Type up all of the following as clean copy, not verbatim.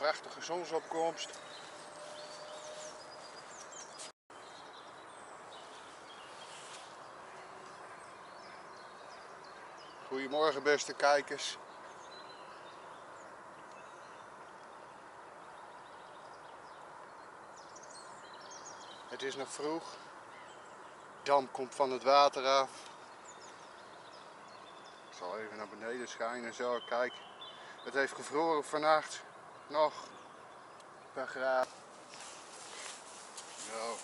prachtige zonsopkomst. Goedemorgen beste kijkers. Het is nog vroeg. De dam komt van het water af. Ik zal even naar beneden schijnen zo, kijk. Het heeft gevroren vannacht. Nog een paar graden. Zo.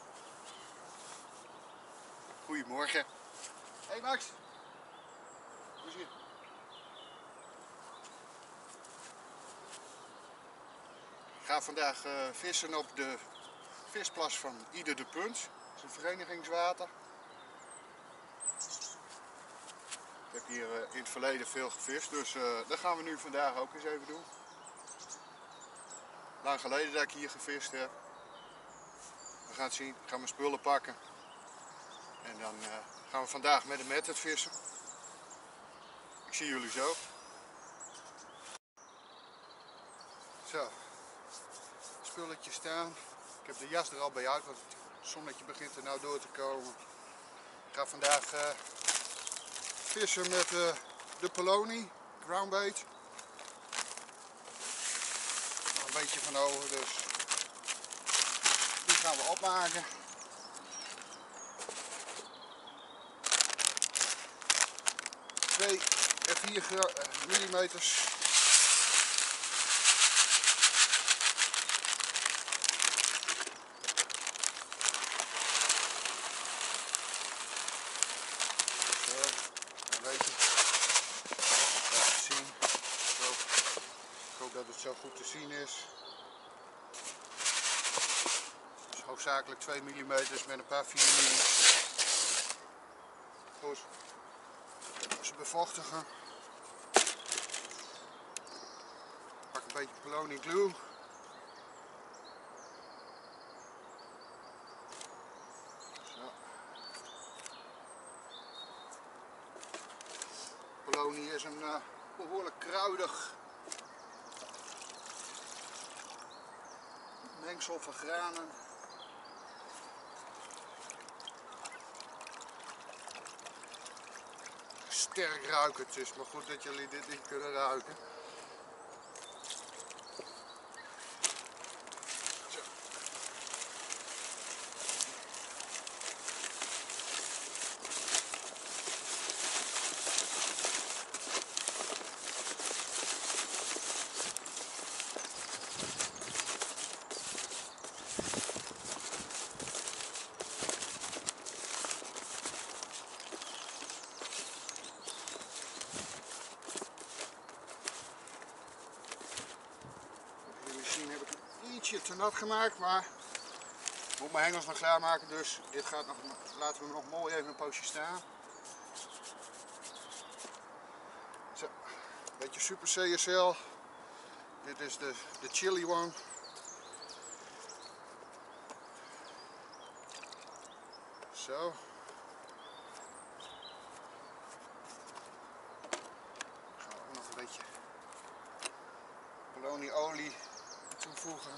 Goedemorgen. Hey Max. Hoe is het? Ik ga vandaag vissen op de visplas van Ieder de Punt. Dat is een verenigingswater. Ik heb hier in het verleden veel gevist, dus dat gaan we nu vandaag ook eens even doen. Lang geleden dat ik hier gevist heb. We gaan het zien, ik ga mijn spullen pakken. En dan gaan we vandaag met de method vissen. Ik zie jullie zo. Zo, spulletjes staan. Ik heb de jas er al bij uit, want het zonnetje begint er nou door te komen. Ik ga vandaag vissen met de Poloni, groundbait. Nog een beetje van over, dus die gaan we opmaken. Twee en 4 millimeters. Dat het zo goed te zien is. Dus hoofdzakelijk 2 mm met een paar 4 mm. Goed. Ze bevochtigen. Pak een beetje Poloni glue. Zo. Poloni is een behoorlijk kruidig mengsel van granen. Sterk ruikend, het is maar goed dat jullie dit niet kunnen ruiken. Zo. Ietsje te nat gemaakt, maar ik moet mijn hengels nog klaarmaken, dus dit gaat nog, laten we hem nog mooi even een poosje staan. Zo, een beetje super CSL. Dit is de chili one. Zo. Gaan we ook nog een beetje Poloni olie toevoegen.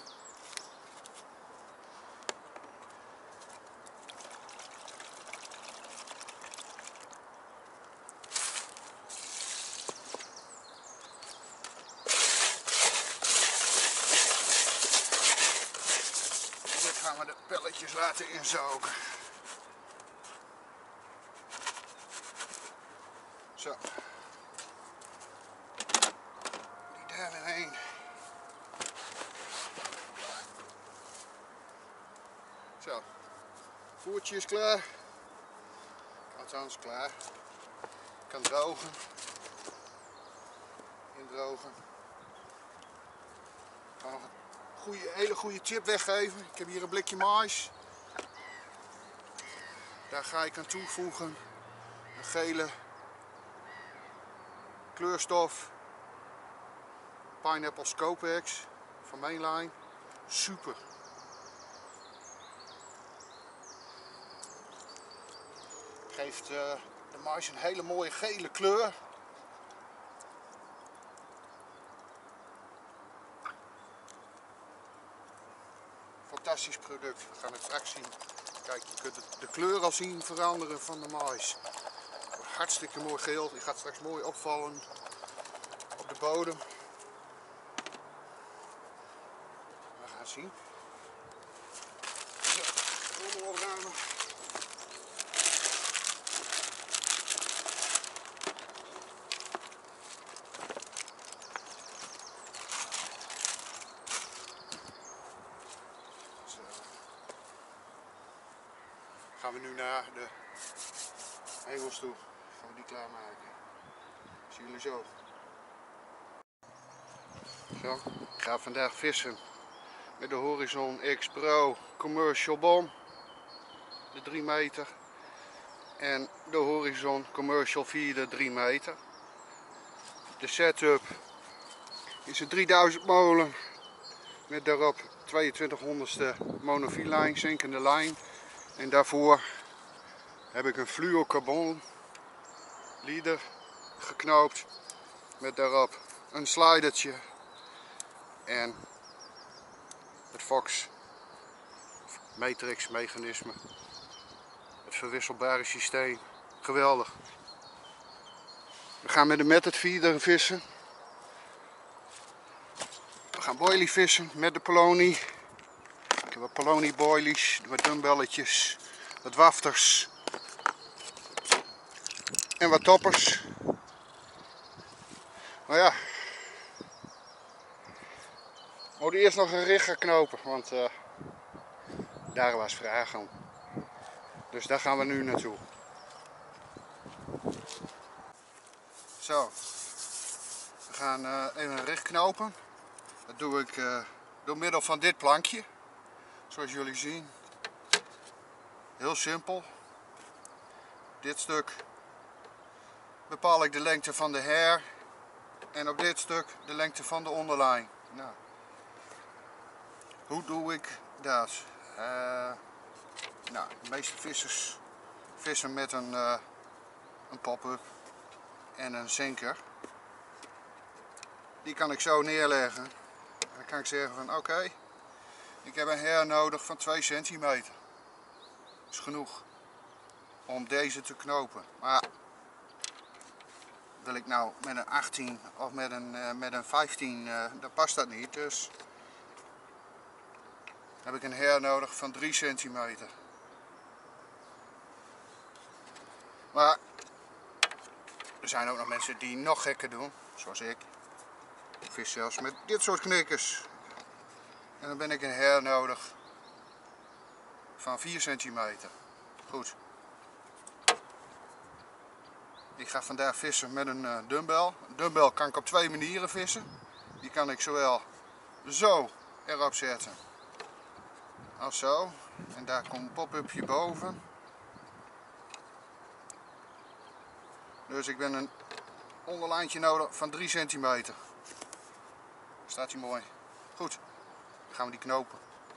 En dit gaan we de pelletjes laten inzogen. Zo. Die daar weer heen. Zo, voertje is klaar. Althans klaar. Kan drogen. Indrogen. Ik ga nog een hele goede tip weggeven. Ik heb hier een blikje mais. Daar ga ik aan toevoegen een gele kleurstof. Pineapple Scopex van Mainline. Super. Geeft de mais een hele mooie gele kleur. fantastisch product. We gaan het straks zien. Kijk, je kunt de kleur al zien veranderen van de mais. Hartstikke mooi geel. Die gaat straks mooi opvallen op de bodem. We gaan het zien. Zo, rommel opruimen. Gaan we nu naar de hengels toe. Gaan we die klaarmaken. Zien jullie zo. Zo, ik ga vandaag vissen met de Horizon X Pro Commercial Bom. De 3 meter. En de Horizon Commercial 4 de 3 meter. De setup is een 3000 molen. Met daarop 2200ste monofillijn, zinkende lijn. En daarvoor heb ik een fluorocarbon leader geknoopt. Met daarop een slidertje. En het Fox Matrix mechanisme. Het verwisselbare systeem. Geweldig. We gaan met de method feeder vissen. We gaan boilie vissen met de Poloni. Ik heb wat Poloni boilies, wat dumbbelletjes, wat wafters en wat toppers. Nou ja, we moeten eerst nog een rig gaan knopen, want daar was vraag om. Dus daar gaan we nu naartoe. Zo, we gaan even een rig knopen. Dat doe ik door middel van dit plankje. Zoals jullie zien. Heel simpel. Dit stuk bepaal ik de lengte van de hair. En op dit stuk de lengte van de onderlijn. Nou, hoe doe ik dat? Nou, de meeste vissers vissen met een pop-up en een zinker. Die kan ik zo neerleggen. En dan kan ik zeggen van oké, ik heb een hair nodig van 2 centimeter. Dat is genoeg om deze te knopen. Maar wil ik nou met een 18 of met een 15, dan past dat niet. Dus heb ik een hair nodig van 3 centimeter. Maar er zijn ook nog mensen die nog gekker doen, zoals ik. Ik vis zelfs met dit soort knikkers. En dan ben ik een hair nodig van 4 centimeter. Goed. Ik ga vandaag vissen met een dumbbell. Een dumbbell kan ik op 2 manieren vissen. Die kan ik zowel zo erop zetten als zo. En daar komt een pop-upje boven. Dus ik ben een onderlijntje nodig van 3 centimeter. Staat hij mooi. Goed, dan gaan we die knopen.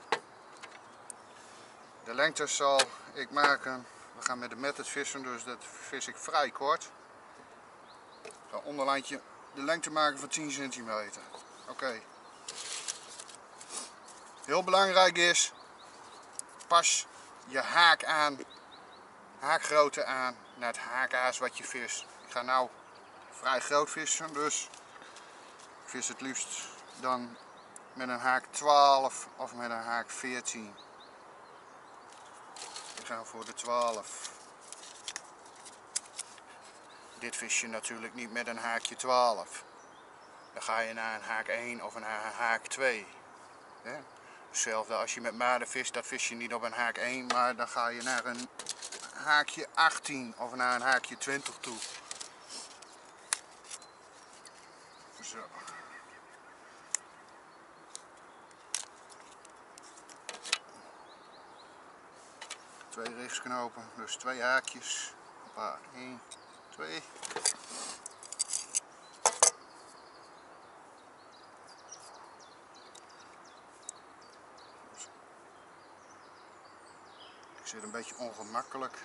De lengte zal ik maken. We gaan met de method vissen, dus dat vis ik vrij kort. Ik ga onderlijntje de lengte maken van 10 centimeter. Oké. Heel belangrijk is, pas je haak aan, haakgrootte aan naar het haakaas wat je vist. Ik ga nou vrij groot vissen, dus ik vis het liefst dan met een haak 12 of met een haak 14. Ik ga voor de 12. Dit vis je natuurlijk niet met een haakje 12. Dan ga je naar een haak 1 of een haak 2. Hetzelfde als je met maden vist, dat vis je niet op een haak 1, maar dan ga je naar een haakje 18 of naar een haakje 20 toe. Zo. Twee rigsknopen, dus 2 haakjes. Hoppa, 1, 2. Ik zit een beetje ongemakkelijk.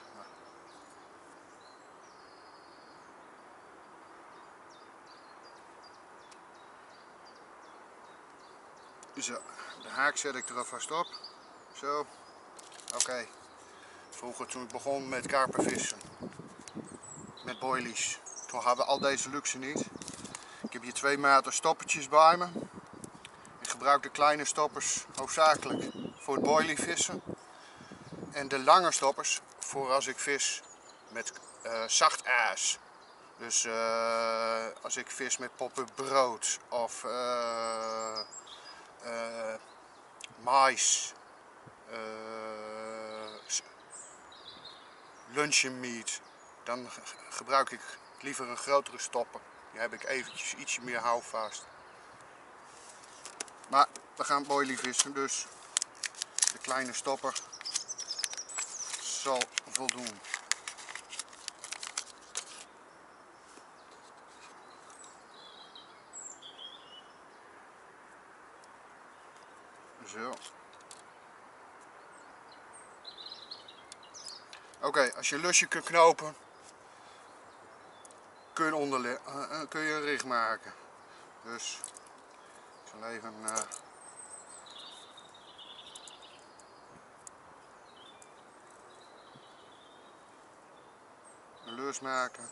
Zo, de haak zet ik er alvast op. Zo. Oké. Vroeger toen ik begon met karpervissen, met boilies, toen hadden we al deze luxe niet. Ik heb hier 2 maten stoppertjes bij me. Ik gebruik de kleine stoppers hoofdzakelijk voor het boilievissen. En de lange stoppers voor als ik vis met zacht aas. Dus als ik vis met poppen brood of mais, luncheon meat, dan gebruik ik liever een grotere stopper. Die heb ik eventjes ietsje meer houvast. Maar we gaan boilie vissen, dus de kleine stopper zal voldoen. Zo. Oké, als je een lusje kunt knopen, kun je een rig maken. Dus ik zal even een lus maken.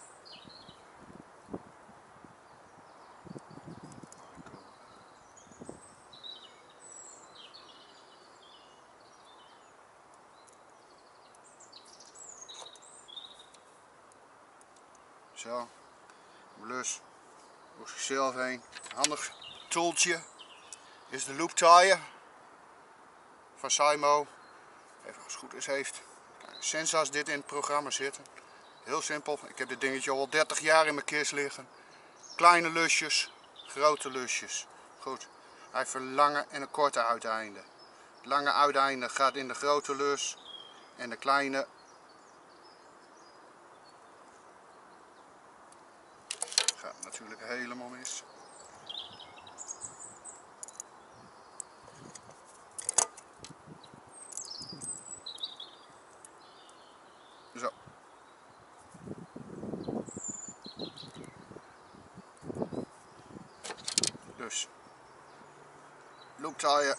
Zo, een lus door zichzelf heen. Een handig toeltje is de loop tire van Simo. Even als het goed is heeft Sensa's dit in het programma zitten. Heel simpel, ik heb dit dingetje al 30 jaar in mijn kist liggen. Kleine lusjes, grote lusjes. Goed, hij heeft een lange en een korte uiteinde. Het lange uiteinde gaat in de grote lus en de kleine gaat natuurlijk helemaal mis. Zo. Dus loop tire.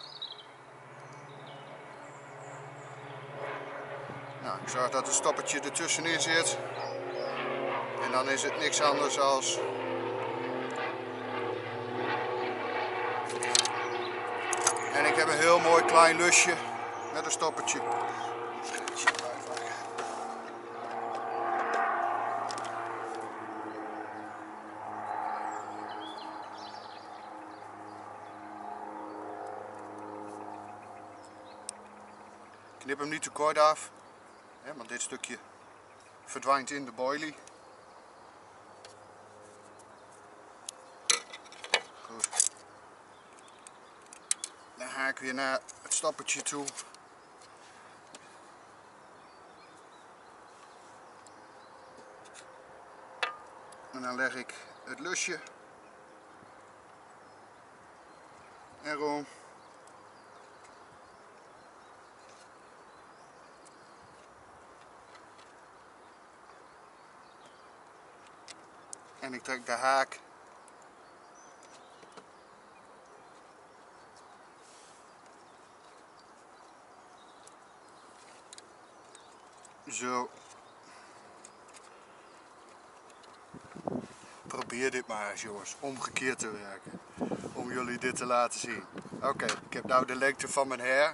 Nou, ik zorg dat het stoppertje ertussenin zit. En dan is het niks anders als en ik heb een heel mooi klein lusje met een stoppertje. Knip hem niet te kort af, hè, want dit stukje verdwijnt in de boilie. Goed. Dan ga ik weer naar het stoppertje toe. En dan leg ik het lusje erom. En ik trek de haak zo. Probeer dit maar eens jongens, omgekeerd te werken. Om jullie dit te laten zien. Oké, ik heb nou de lengte van mijn hair.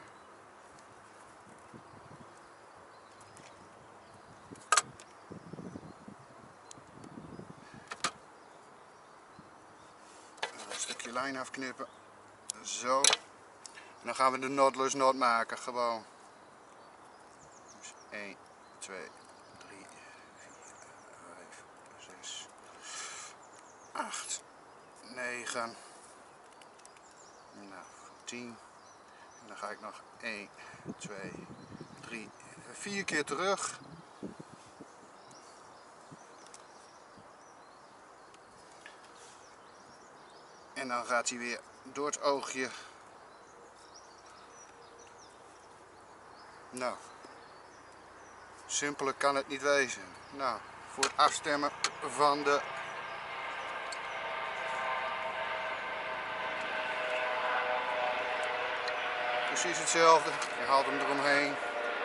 Een stukje lijn afknippen. Zo. En dan gaan we de knotless knot maken, gewoon. Dus 1, 2, 3, 4, 5, 6, 8, 9, nou, 10. En dan ga ik nog 1, 2, 3, 4 keer terug. En dan gaat hij weer door het oogje. Nou, simpeler kan het niet wezen. Nou, voor het afstemmen van de Precies hetzelfde, je haalt hem eromheen.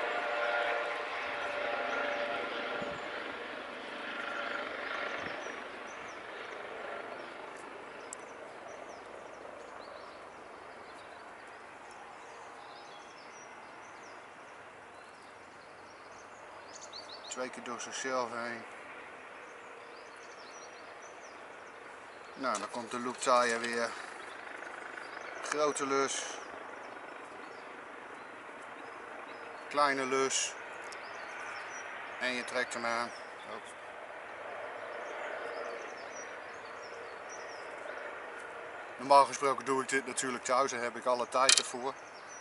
Twee keer door zichzelf heen. Nou, dan komt de loop tire weer. Grote lus. Kleine lus. En je trekt hem aan. Normaal gesproken doe ik dit natuurlijk thuis, daar heb ik alle tijd ervoor.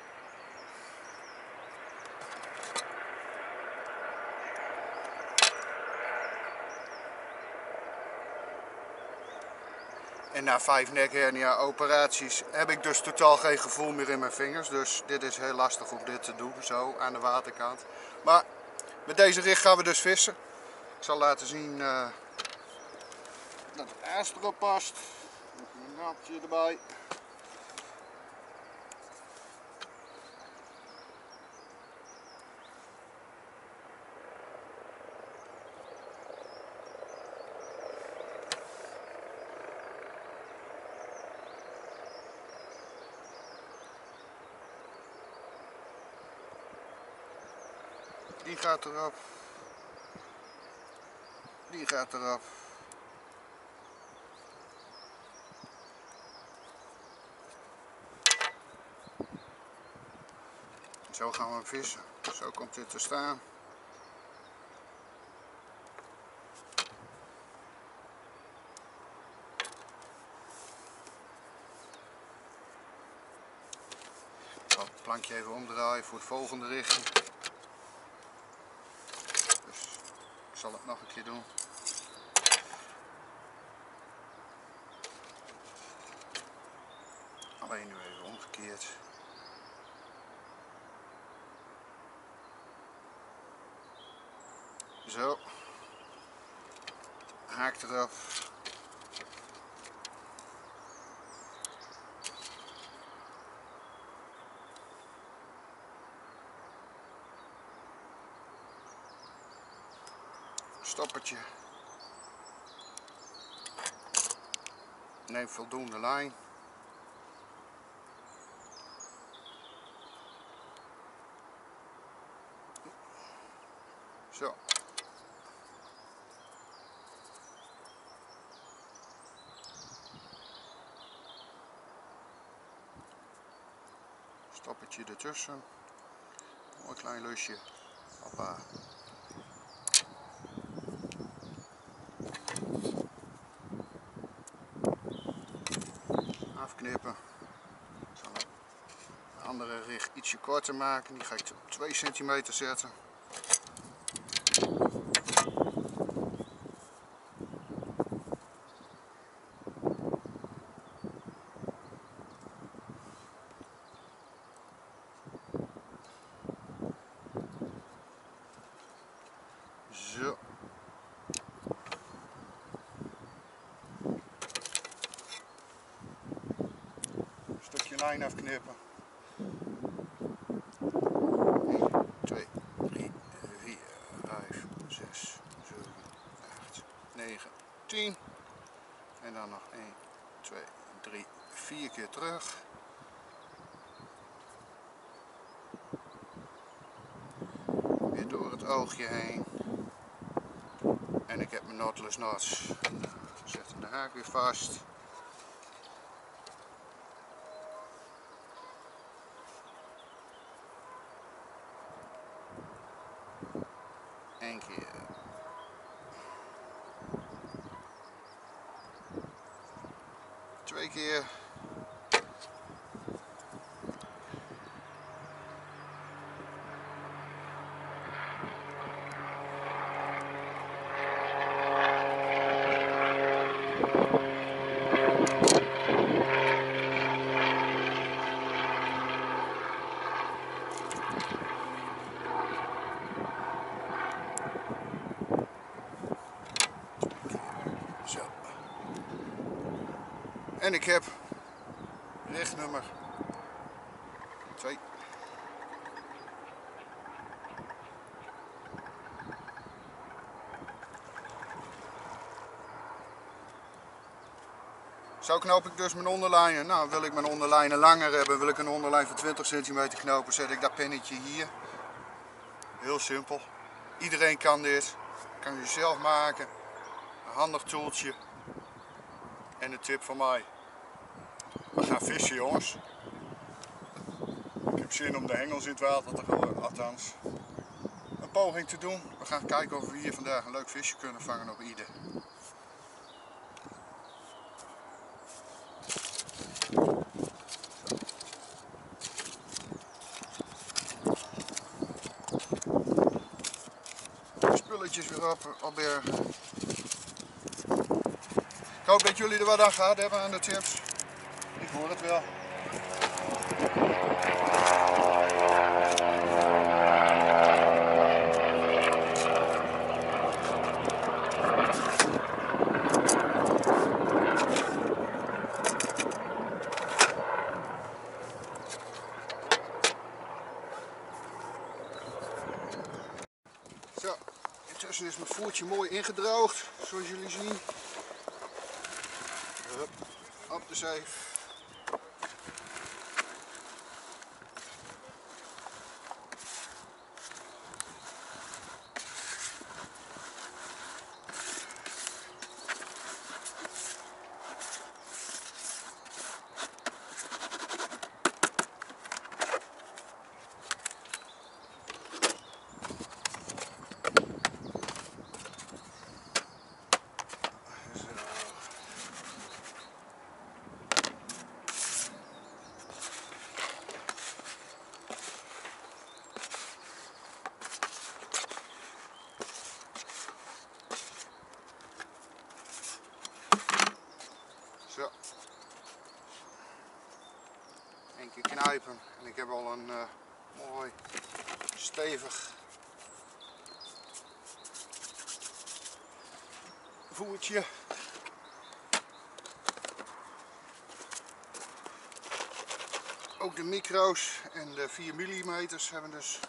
En na 5 nekhernia operaties heb ik dus totaal geen gevoel meer in mijn vingers. Dus dit is heel lastig om dit te doen, zo aan de waterkant. Maar met deze rig gaan we dus vissen. Ik zal laten zien dat het aas erop past. Een naaldje erbij. Die gaat erop. Die gaat erop. Zo gaan we hem vissen. Zo komt dit te staan. Ik zal het plankje even omdraaien voor het volgende richting. Dus ik zal het nog een keer doen. Alleen nu even omgekeerd. Zo. Haak erop. Stoppertje. Neem voldoende lijn. Zo. Stoppertje ertussen. Mooi klein lusje. Hoppa. Afknippen. Ik zal een andere rig ietsje korter maken. Die ga ik op 2 centimeter zetten. Zo. Een stukje lijn afknippen. 1, 2, 3, 4, 5, 6, 7, 8, 9, 10. En dan nog 1, 2, 3, 4 keer terug. Weer door het oogje heen. En ik heb mijn Nautilus knots. Zet de haak weer vast. Eén keer. 2 keer. Zo. En ik heb richtnummer 2. Zo knoop ik dus mijn onderlijnen. Nou, wil ik mijn onderlijnen langer hebben, wil ik een onderlijn van 20 centimeter knopen, zet ik dat pinnetje hier. Heel simpel. Iedereen kan dit. Kan je zelf maken. Een handig toeltje. En een tip van mij. We gaan vissen, jongens. Ik heb zin om de hengels in het water te gooien, althans een poging te doen. We gaan kijken of we hier vandaag een leuk visje kunnen vangen op ieder. Spulletjes weer opbergen. Ik hoop dat jullie er wat aan gehad hebben aan de tips. Ik hoor het wel. Zo, intussen is mijn voertje mooi ingedroogd, zoals jullie zien. Hup, op de zeef. Zo. Eén keer knijpen en ik heb al een mooi stevig voertje. Ook de micro's en de 4 mm hebben dus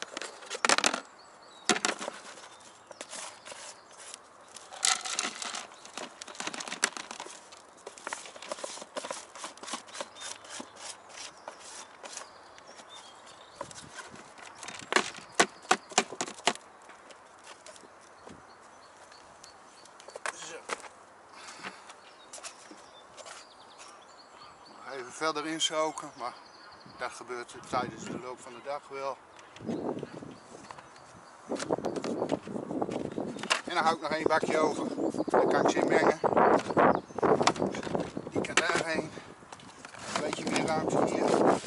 even verder inzoken, maar dat gebeurt tijdens de loop van de dag wel. En dan hou ik nog één bakje over. Dan kan ik ze inmengen. Die kan daarheen. Een beetje meer ruimte hier.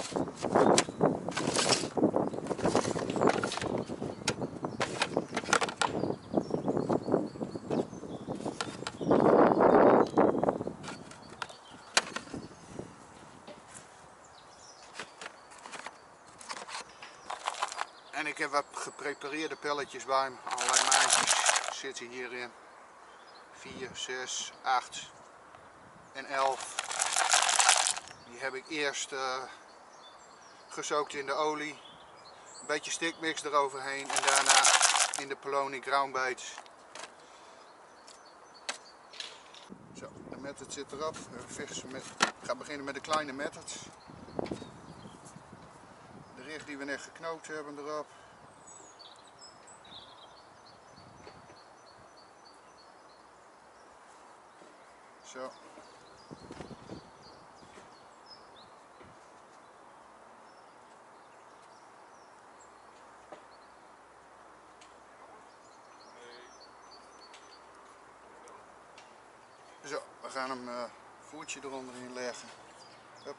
En ik heb wat geprepareerde pelletjes bij me. Allerlei maatjes zitten hierin. 4, 6, 8 en 11. Die heb ik eerst gesookt in de olie. Een beetje stickmix eroverheen en daarna in de Poloni groundbait. Zo, de method zit erop. Ik ga beginnen met de kleine methods. De rig die we net geknoopt hebben erop. Zo. Zo, we gaan hem voertje eronder in leggen. Hup.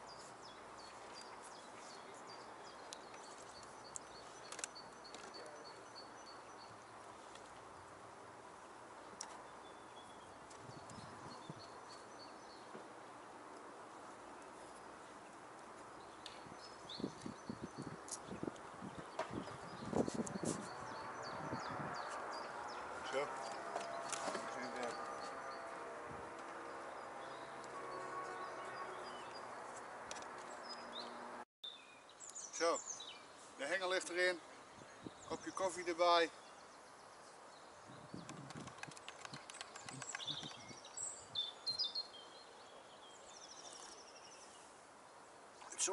Zo. Zo, de hengel ligt erin, kopje koffie erbij.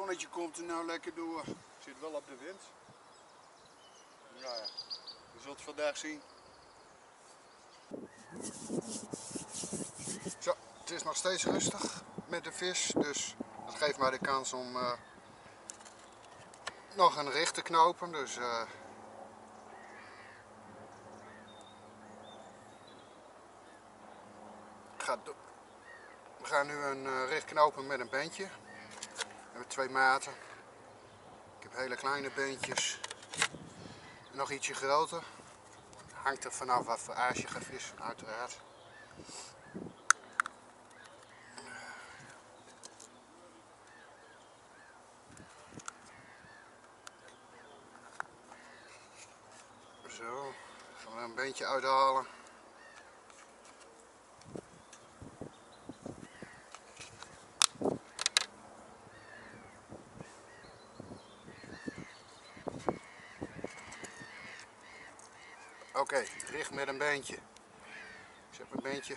zonnetje komt er nou lekker door. Zit wel op de wind. Nou ja, je zult het vandaag zien. Zo, het is nog steeds rustig met de vis, dus dat geeft mij de kans om nog een richt te knopen. Dus we gaan nu een richt knopen met een beentje. We hebben 2 maten. Ik heb hele kleine beentjes. Nog ietsje groter. Hangt er vanaf wat voor aas je gaat vissen, uiteraard. Zo, gaan we een beentje uithalen. Oké, richt met een beentje. Ik zet mijn beentje.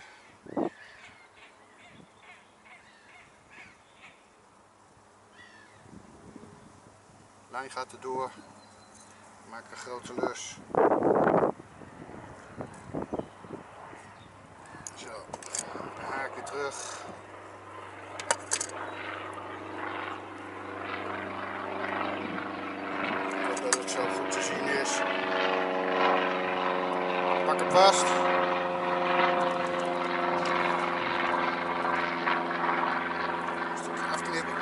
Lijn gaat erdoor. Maak een grote lus. Zo, haak weer terug. Ik hoop dat het zo goed te zien is. Pak hem vast. Een stukje afknippen.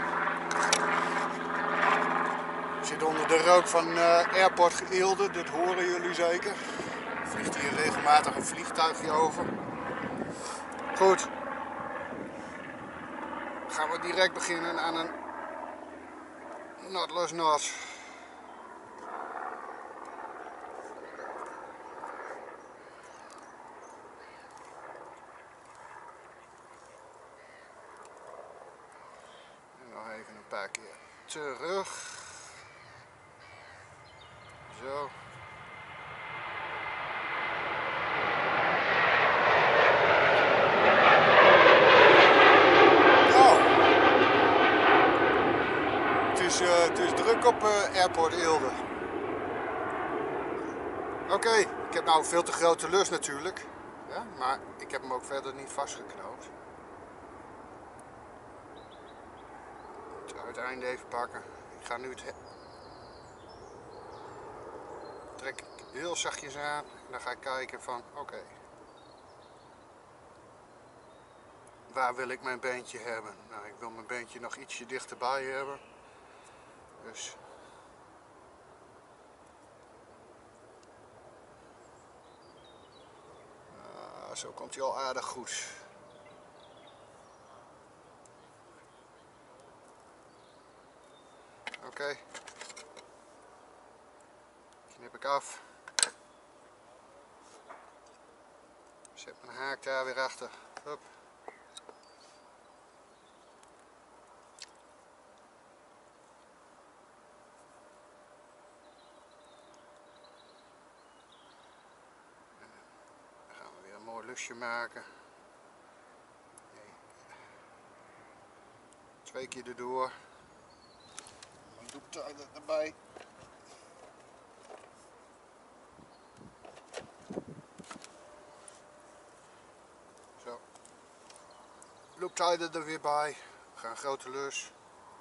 Ik zit onder de rook van Airport Eelde, dit horen jullie zeker. Er vliegt hier regelmatig een vliegtuigje over. Goed. Dan gaan we direct beginnen aan een knotless knot. Even een paar keer terug. Zo. Nou. Het is druk op Airport Eelde. Oké, ik heb nou een veel te grote lus natuurlijk. Ja, maar ik heb hem ook verder niet vastgeknoopt. Het uiteinde even pakken. Ik ga nu het trek ik heel zachtjes aan en dan ga ik kijken van oké, waar wil ik mijn beentje hebben? Nou, ik wil mijn beentje nog ietsje dichterbij hebben. Dus zo komt hij al aardig goed. Oké. Knip ik af. Zet mijn haak daar weer achter. Hup. Dan gaan we weer een mooi lusje maken. 2 keer erdoor. Een doektuig erbij. Zo. Looptijden er weer bij. We gaan een grote lus.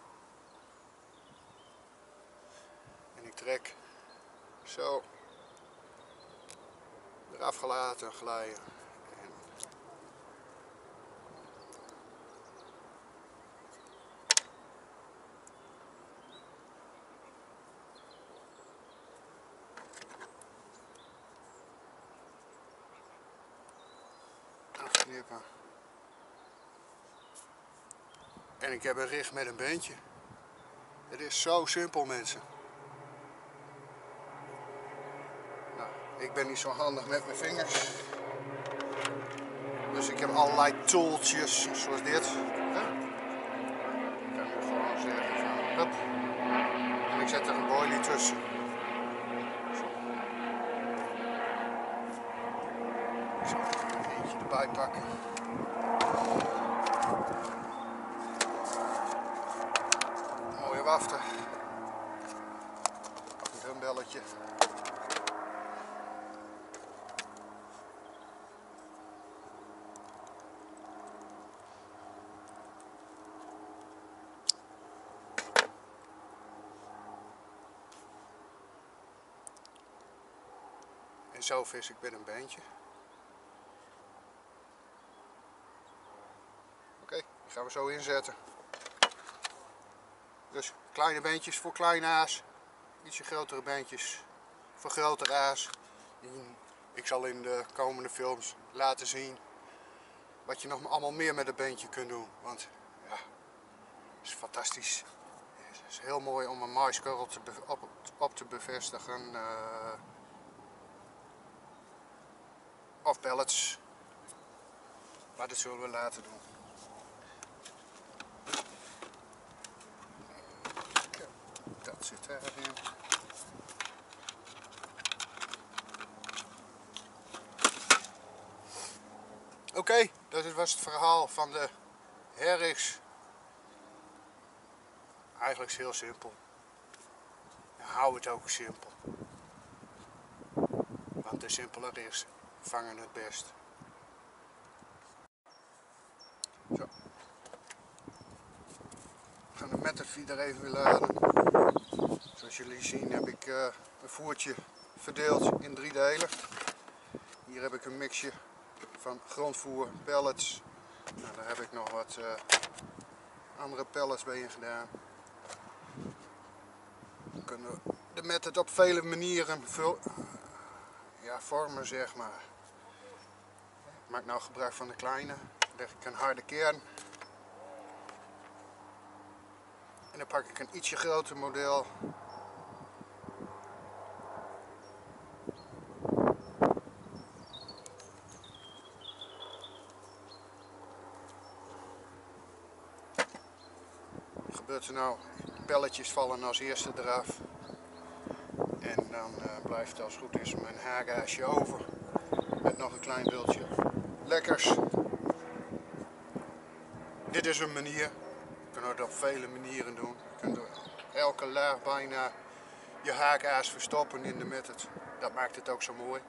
En ik trek zo eraf gelaten, glijden. En afknippen. En ik heb een richt met een beentje. Het is zo simpel, mensen. Nou, ik ben niet zo handig met mijn vingers. Dus ik heb allerlei tooltjes zoals dit. Ja. Ik kan nu gewoon zeggen van hup. En ik zet er een boilie tussen. Zo, eentje erbij pakken. rafter. Hier een belletje. En zo vis ik met een beentje. Oké, die gaan we zo inzetten. Dus kleine beentjes voor kleine aas, ietsje grotere beentjes voor grotere aas. Ik zal in de komende films laten zien wat je nog allemaal meer met een beentje kunt doen. Want ja, het is fantastisch. Het is heel mooi om een maiskorrel op te bevestigen. Of pellets. Maar dat zullen we later doen. Dat zit erin. Oké, dat was het verhaal van de Herrix. Eigenlijk is het heel simpel. Hou het ook simpel. Want de simpeler is, vangen het best. Zo. We gaan de metterfeeder even weer laden. Zoals jullie zien heb ik een voertje verdeeld in 3 delen. Hier heb ik een mixje van grondvoer, pellets. Nou, daar heb ik nog wat andere pellets bij in gedaan. We kunnen de method op vele manieren vormen, zeg maar. Ik maak nou gebruik van de kleine. Dan leg ik een harde kern. En dan pak ik een ietsje groter model. Wat gebeurt er nou? De pelletjes vallen als eerste eraf. En dan blijft als het goed is mijn haagaasje over. Met nog een klein bultje lekkers. Dit is een manier. Je kunt het op vele manieren doen. Je kunt door elke laag bijna je haakaas verstoppen in de method. Dat maakt het ook zo mooi.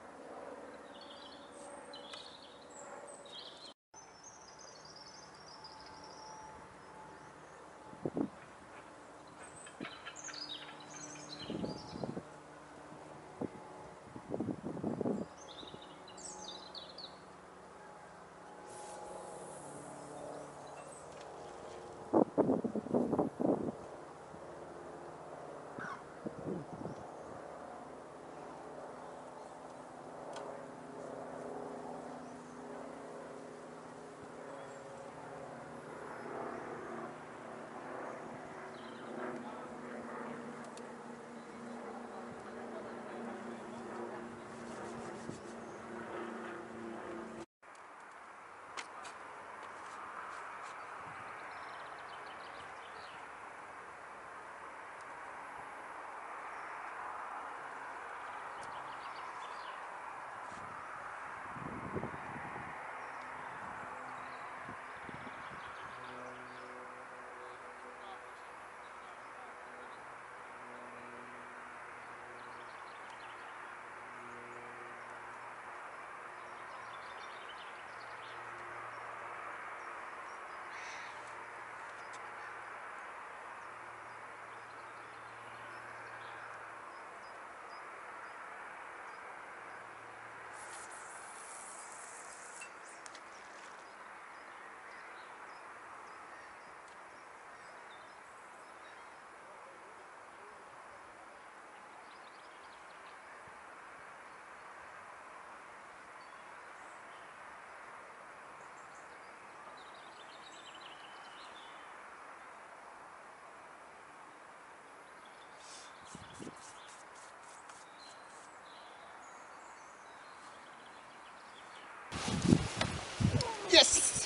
Yes!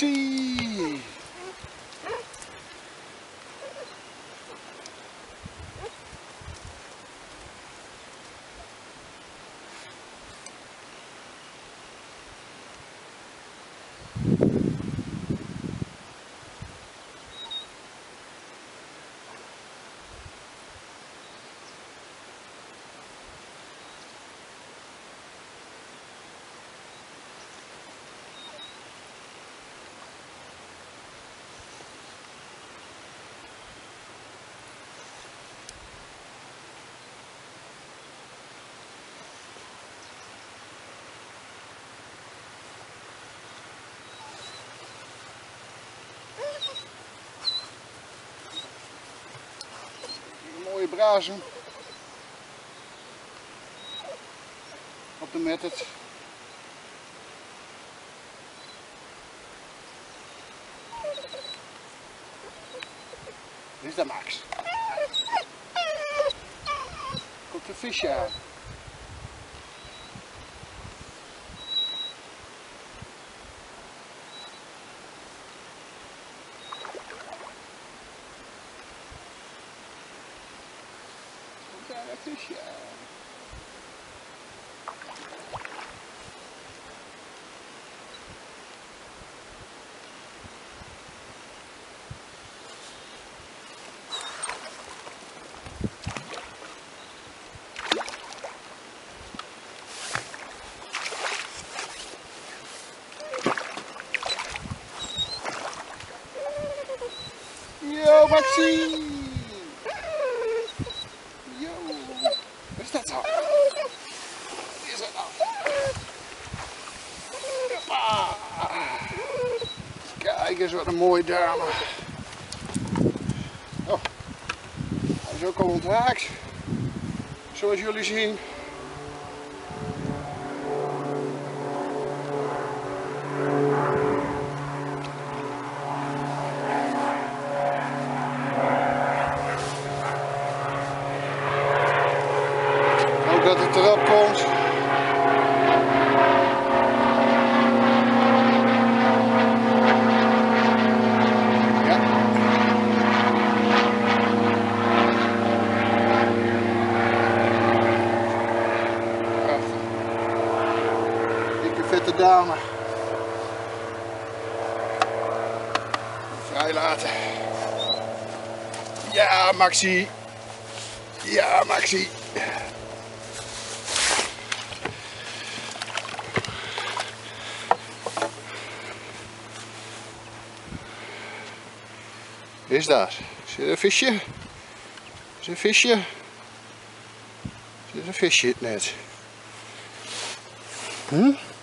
Maxi! brazen op de method. Dit is de Max. Komt een visje aan. Komt daar een visje aan. Yo, Maxie! Yo! Wat is dat zo? Wat is dat nou? Hoppa! Kijk eens wat een mooie dame. Oh, hij is ook al onthaakt. Zoals jullie zien. Dat het erop komt. Ja. Prachtig. Dikke vette dame. Vrijlaten. Ja, Maxie. Ja, Maxie. Is daar? Is er een visje? Is er een visje? Is er een visje in het net? Hm?